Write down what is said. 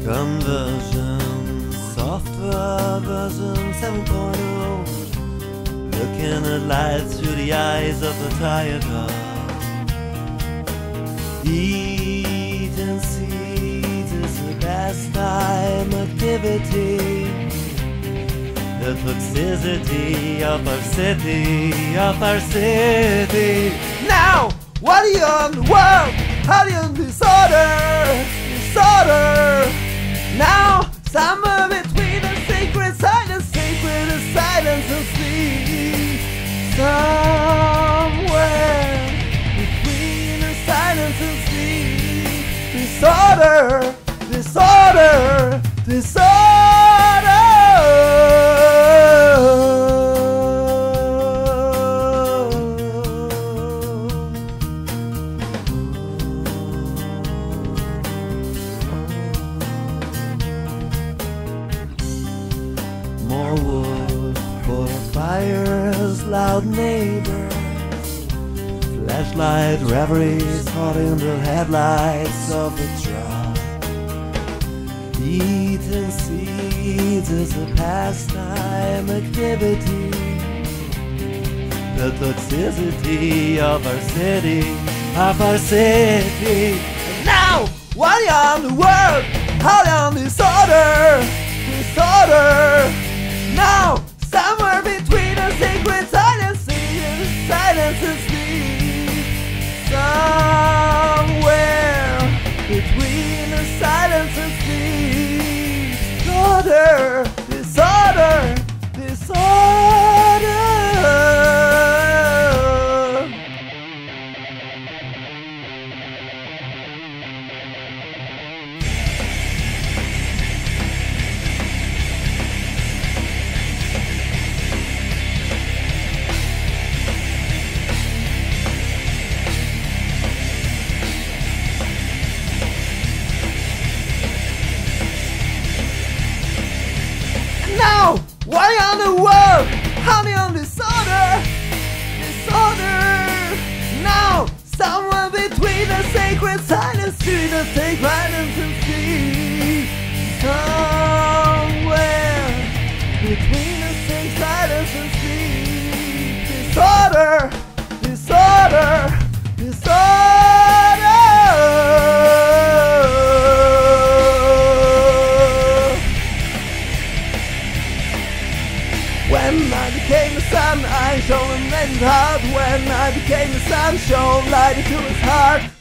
Conversion, software version 7.0. Looking at light through the eyes of a tired dog. Eat and seed is a pastime activity. The toxicity of our city, Now, what are you on the world? How do you disorder? Now, somewhere between a sacred silence and sleep. Somewhere between a silence and sleep. Disorder. More wood for fires, loud neighbors, flashlight reveries caught in the headlights of a truck. Eating seeds is a pastime activity. The toxicity of our city, And now, what on the world? How on disorder? Now, somewhere between a sacred silence and sleep. Somewhere between a silence and sleep. Disorder. Now, why on the world? Honey on disorder. Now, somewhere between the sacred silence to the sacred silence and sleep. Somewhere between the sacred silence and sleep. Disorder. When I became the sun, I shone and made it hard. When I became the sun, shone light into his heart.